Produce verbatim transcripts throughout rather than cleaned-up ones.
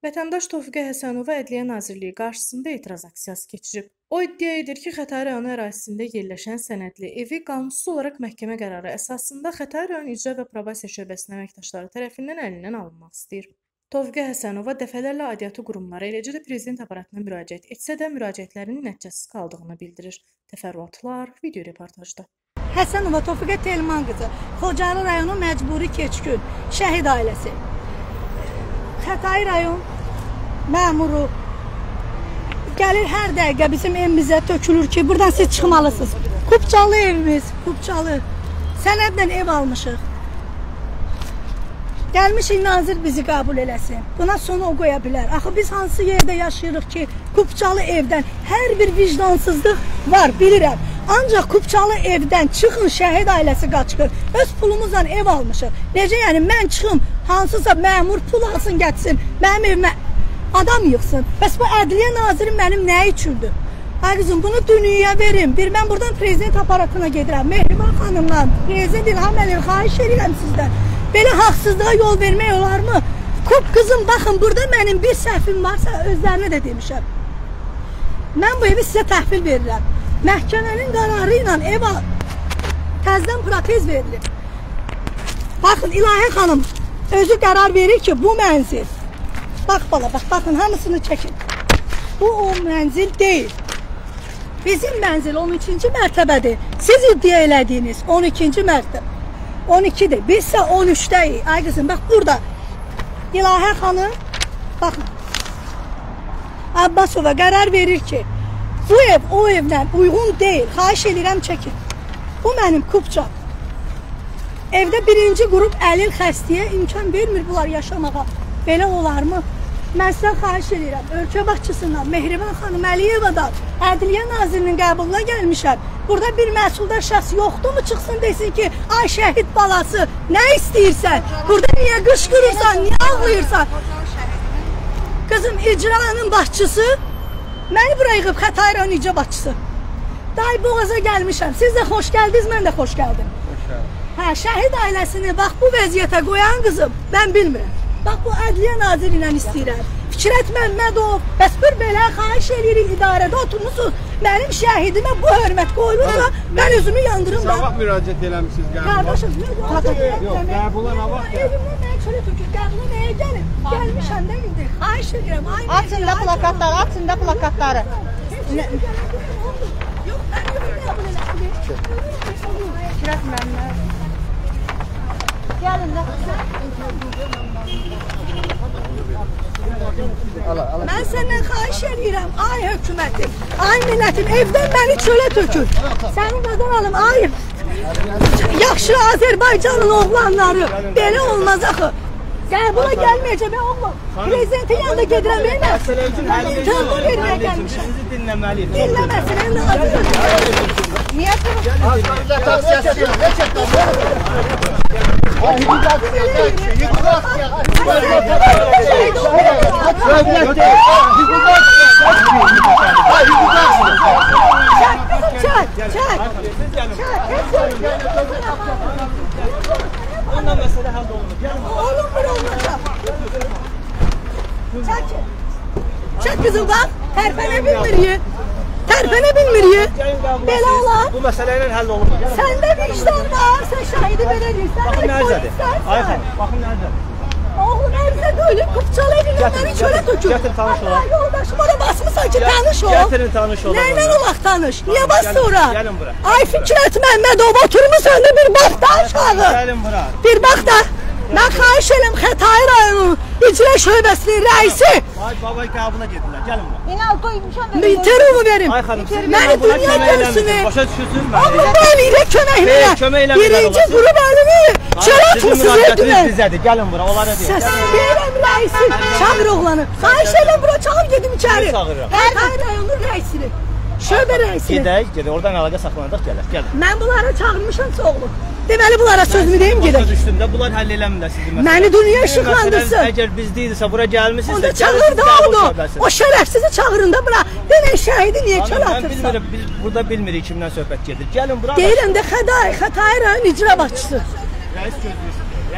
Vətəndaş Tofiqə Həsənova Ədliyyə Nazirliyi qarşısında etiraz aksiyası keçirib. O iddia edir ki, Xətai rayonu ərazisində yerləşən sənədli evi qanunsuz olaraq məhkəmə qərarı əsasında Xətai rayon İcra və Probasiya şöbəsinin əməkdaşları tərəfindən əlindən alınmaq istəyir. Tofiqə Həsənova dəfələrlə aidiyyatı qurumlara, eləcə də prezident aparatına müraciət etsə də müraciətlərinin nəticəsiz qaldığını bildirir. Təfərrüatlar video reportajda. Həsənova Tofiqə Telman qızı, Xocalı rayonu məcburi keçkün, şəhid ailəsi. Xətai rayon məmuru gəlir hər dəqiqə bizim evimizə tökülür ki, buradan siz çıxmalısınız. Kupçalı evimiz, Kupçalı. Sənədlə ev almışıq. Gəlmişik nazir bizi qəbul eləsin. Buna sonu o qoya bilər. Axı biz hansı yerdə yaşayırıq ki, Kupçalı evdən hər bir vicdansızlıq var, bilirəm. Ancaq Kupçalı evdən çıxın, şəhid ailəsi qaçqır. Öz pulumuzla ev almışıq. Necə yəni mən çıxım, hansısa məmur pul alsın, getsin, mənim evimə adam yıxsın. Bəs bu ədliyyə naziri mənim nə üçündür? Ay qızım, bunu dünyaya verin. Bir mən buradan prezident aparatına gedirəm. Mehriban xanımla, prezident İlham Əliyev, xahiş edirəm sizdən. Belə haqsızlığa yol vermək olarmı? Kup qızım, baxın, burada mənim bir səhvim varsa özlərinə də demişəm. Mən bu evi sizə təhvil verirəm. Məhkəmənin qərarı ilə ev təzdən protez verilir. Baxın, İlahi xanım özü qərar verir ki, bu mənzil. Bax bala, bax, baxın, hamısını çəkin. Bu o mənzil deyil. Bizim mənzil on ikinci mərtəbədir. Siz iddia elədiyiniz on ikinci mərtəbə. on ikidir. Biz isə on üçdəyik. Ay qızım, bax burada. İlahi xanım, baxın. Abbasova qərar verir ki, bu ev o evlə uyğun deyil. Xahiş edirəm, çəkin. Bu mənim Kupça. Evdə birinci qrup əlil xəstəyə imkan vermir bunlar yaşamağa. Belə olarmı? Mən sizdən xahiş edirəm. Ölkə başçısından, Mehriban xanım Əliyevadan, Ədliyyə Nazirinin qəbuluna gəlmişəm. Burada bir məsuldar şəxs yoxdur mu çıxsın desin ki, ay şəhid balası, nə istəyirsən? Burada niyə qışqırırsan, niyə ağlayırsan? Qızım, icranın başçısı, məni bura yığıb Xətai rayon icra başçısı. Day boğaza gəlmişəm. Siz də xoş gəldiniz, mən də xoş gəldim. Hə, şəhid ailəsini bax bu vəziyyətə qoyan qızım, mən bilmirəm. Bax bu Ədliyyə Naziri ilə istəyirəm. Fikrət Məmmədov, bəs bir belə xahiş edirik, idarədə oturmuşsunuz. Mənim şəhidimə bu hörmət qoyulursa, mən özümü yandırım da. Sabah müraciət eləmişsiniz qəbula. Qardaşım, müraciət eləmişsiniz. Yox, qəbula nə vaxt gəlir? Evimdə mən çölə tökür, qəbula nəyə gəlir? Gəlmişəm də indi, xahiş edirəm. Açın da plakatları, açın da plakatları. Yox, mən yox qəbul elədim. Fikrət Məmmədov. Gəlin də. Mən səndən xahiş edirəm, ay hökumətim, ay millətim, evdən məni çölə tökür. Sənin qadan alım, ay yaxşı Azərbaycanın oğlanları, belə olmaz axı. Qəbula gəlməyəcəm, mən oğlum. Prezidentin yanında gedirəm, mən İmtihandan verməyə gəlmişəm. Sizi dinləməliyim. Dinləməsin, ən nazir. Niyə durur? Azərbaycan taksiyası yox, ne çəkdən? Hüquq aksiyası, hüquq aksiyası. Çək, çək, çək. Ondan məsələ həll olunur. Oğlum bir olmayacaq. Çək. Çək qızım, bax, tərpənə bilmirik. Tərpənə bilmirik. Belə olar. Bu məsələ ilə həll olunur. Səndə vicdan var, sən şahidi belə deyirsən. Baxın nəzədir. Ay xanım, baxın nəzədir. Oğlum əvzə döyülüb, Kupçalı evindən məni çölə tökür. Gətir, tanış olaq. Yoldaşım, ona basmısan ki, tanış ol. Gətirin, tanış olaq. Nəylə olaq tanış? Niyə bastı ora? Gəlin bura. Ay Fikrət Məmmədov, oturmuşsan da bir bax da aşağı. Gəlin bura. Bir bax da. Mən xahiş eləm Xətai rayonu İcra şöbəsinin rəisi. Ay baba qəbula gedirlər. Gəlin bura. İnal qoymuşam da. Bitirumu verim. Ay xanım, siz Məni dünya görsün. Başa düşürsünüz məni. Amma bu eləyirə köməklərə. Kömək eləmirlər Birinci olasın. qrup əlini çölə atmışsınız evdimə. Bizədir. Gəlin bura, onlara deyək. Səs verirəm rəisi. Çağır oğlanı. Xahiş eləm bura çağır gedim içəri. Çağırıram. Xətai rayonun rəisini. Şöbə rəisini. Gedək, gedək. Oradan əlaqə saxlanacaq, gələk. Gəlin. Mən bunlara çağırmışam çoxlu. Deməli bunlara sözümü deyim gedək. Başa düşdüm də, bunlar həll eləmirlər sizin məsələni. Məni dünya işıqlandırsın. Əgər biz deyilsə, bura gəlmişsinizsə, Onda çağır da onu. O şərəfsizi çağırın da bura. Denən şəhidi niyə çöl Mən atırsan? bilmirəm, biz burada bilmirik kimdən söhbət gedir. Gəlin bura. Deyirəm də Xətai, Xətai rayon icra başçısı. Rəis gözləyirsin.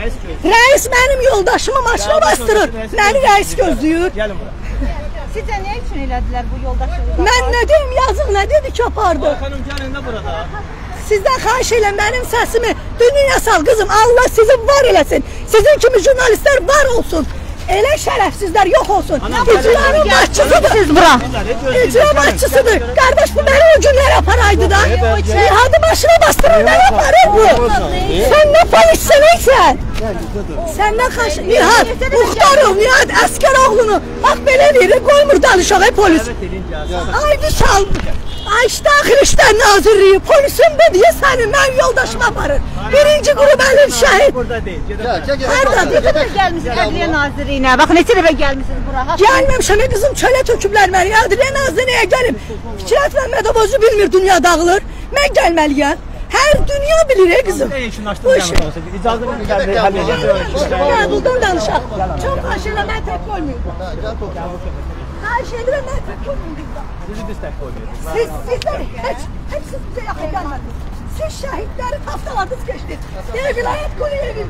Rəis gözləyir. Rəis mənim yoldaşımı maşına bastırır. Məni rəis gözləyir. Gəlin bura. Sizcə nə üçün elədilər bu yoldaşlığı? Mən nə deyim, yazıq nə dedi ki apardı. Xanım gəlin də burada. Sizdən xahiş elə mənim səsimi dünyaya sal qızım. Allah sizi var eləsin. Sizin kimi jurnalistlər var olsun. Elə şərəfsizlər yox olsun. İcranın başçısıdır. Siz bura. İcra başçısıdır. Qardaş bu məni o günlər aparaydı da. Hadi maşına bastırır nə yaparır bu? Sən nə polisçiliksən? Səndən xahiş... Nihat, Muxtarov, Nihat, əskər oğlunu. Bax belə deyir, qoymur danışaq, polis. Aydı çal. Ay Daxili İşlər Nazirliyi polisimdə deyə səni mənim yoldaşıma aparır. Birinci qrup əlin şəhid. Burada deyil. Hardadır? Neçə dəfə gəlmisiniz Ədliyyə Nazirliyinə? Bax neçə dəfə gəlmisiniz bura? Gəlməmişəm, qızım çölə töküblər məni. Ədliyyə Nazirliyinə gəlim. Fikrət Məmmədov özü bilmir, dünya dağılır. Mən gəlməliyəm. Hər dünya bilir, ey qızım. Bu işi. İcazə verin, gəlin, həll edin. Qəbuldan danışaq. Çox xahiş edirəm, mən tək olmayım. Xahiş edirəm, mən tək olmayım. Sizi biz tək qoymuyoruz. Siz, sizlər heç, heç siz bizə yaxın gəlmədiniz. Siz şəhidləri taftaladınız, keçdiniz. Deyir, vilayət Quliyevin.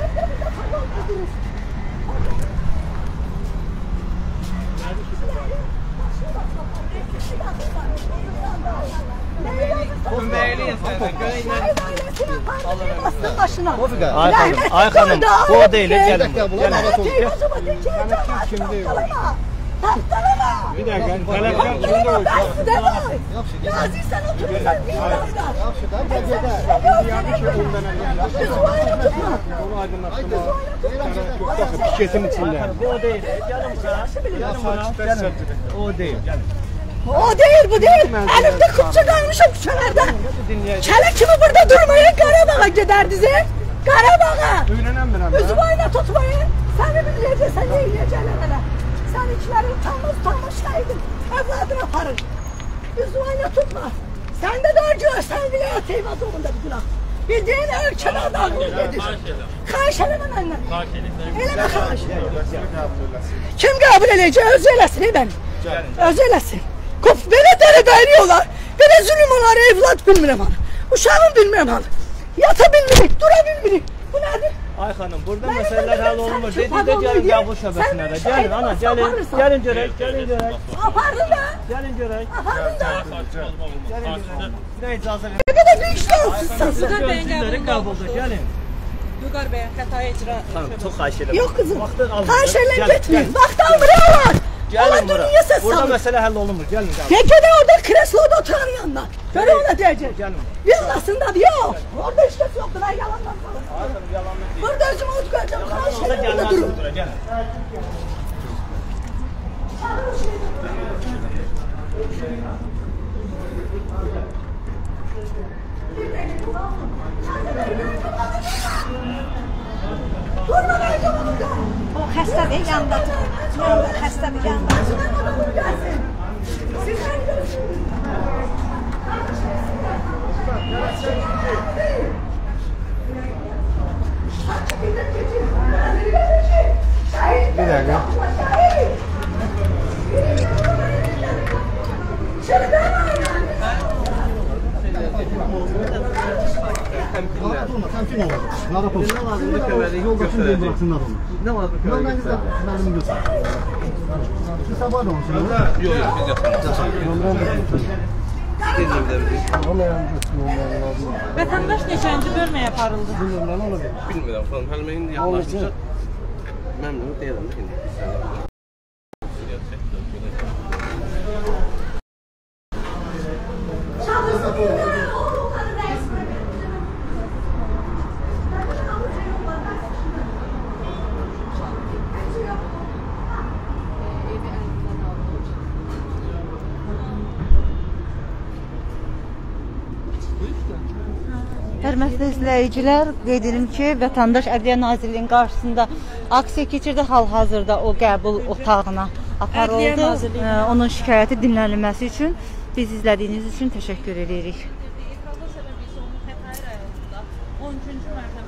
Ay xanım, ay xanım, bu o deyil, gəlin. Bir dakika, tələbkar kimdə olacaq? Yazıysan oturursan vicdanına. Yaxşı da, bir gedər. Yəni ki, ondan əgər. Onu aydınlaşdırma. Piketin içində. Bu o deyil, gəlin bura. Gəlin bura, gəlin. O deyil, gəlin. O deyil, bu deyil. Əlimdə kupça qalmışım küçələrdə. Kələ kimi burada durmaya Qarabağa gedərdiniz, he? Qarabağa. Öyrənəmirəm. Üzü boyuna tutmayın. Səni biləcəksən, nə eləyəcəklər hələ. Sən içləri utanmaz, utanmaz şəhidin. Evladını aparır. Üzü boyuna tutma. Sən də dör görsən vilayət Eyvazovunda bir günah. Bildiğin ölkədə adamını gedir. Xahiş eləmə məndən. Eləmə xahiş. Kim qəbul eləyəcək? Özü eləsin, ey bəni. Özü eləsin. Kop belə dərə dayırıyorlar. Belə zulüm olar, evlad bilmirəm hanı. Uşağım bilmirəm hanı. Yata bilmirik, dura bilmirik. Bu nədir? Ay xanım, burada məsələlər həll olunmur. Dedikdə gəlin qəbul şöbəsinə də. Gəlin, ana, gəlin. Gəlin görək, gəlin görək. Apardın da. Gəlin görək. Apardın da. Gəlin görək. Nə icazə verin. Ne kadar büyük şanslısın. Gözlükləri qəbulda, gəlin. Vüqar bəy, xətai icra. Xanım, çox xahiş edirəm. Yok kızım. Vaxtın alın. Xahiş eləm Gəlin, getmeyin. gəlin. Vaxt almırlar. Gəlin Allah bura. dünya ses Burada salır. məsələ həll olunmur. Gəlin qəbul. Ne kadar orada kresloda oturan yanına. Göre ona diyecek. Gəlin. Villasında yok. Orada işte yoktu. Ben yalandan kalırım. Ay xanım, yalanlıq deyil. Burada özümü oturacağım. Xahiş Olsa eləm gəlin, burada durun. durun, gəlin. Durma ben yanımda. O xəstədir, yanında. Xəstədir, yanında. Sizden adamım gelsin. Sizden görüşürüz. Bir dakika. Durma, temkin ol. Narahat ol. Yoldaşın değil bıraksınlar onu. Nə var bu Yoldan güzel, benim götür. Siz sabah da olsun. Yok yok, biz yapalım. Vətəndaş neçənci bölməyə aparıldı? Bilmirəm, falan. Hələ mən indi yaxınlaşmışam. Məmnun deyiləm də indi. Hörmətli izləyicilər, qeyd edim ki, vətəndaş Ədliyyə Nazirliyinin qarşısında aksiya keçirdi. Hal-hazırda o qəbul otağına aparıldı. Ədliyyə Nazirliyi. Ee, Onun şikayəti dinlənilməsi üçün biz izlədiyiniz üçün təşəkkür edirik. İtirazın səbəbi isə onun xətai rayonunda on üçüncü mərtəbə